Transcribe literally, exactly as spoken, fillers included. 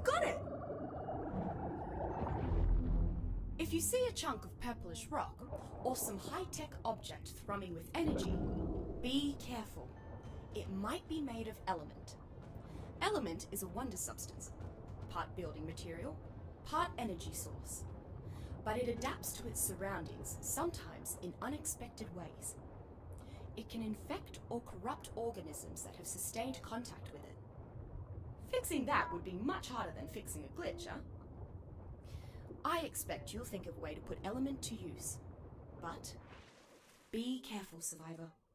got it! If you see a chunk of purplish rock, or some high-tech object thrumming with energy, be careful. It might be made of element. Element is a wonder substance, part building material, part energy source. But it adapts to its surroundings, sometimes in unexpected ways. It can infect or corrupt organisms that have sustained contact with it. Fixing that would be much harder than fixing a glitch, huh? I expect you'll think of a way to put element to use. But be careful, Survivor.